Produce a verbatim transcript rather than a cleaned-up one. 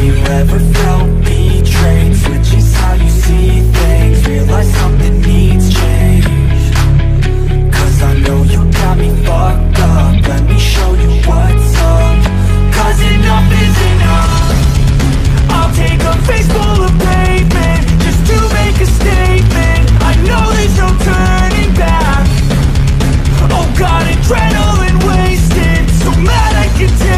you ever felt betrayed? Switches how you see things, realize something needs change. Cause I know you got me fucked up, let me show you what's up. Cause enough is enough. I'll take a face full of pavement just to make a statement. I know there's no turning back. Oh God, adrenaline wasted, so mad I can take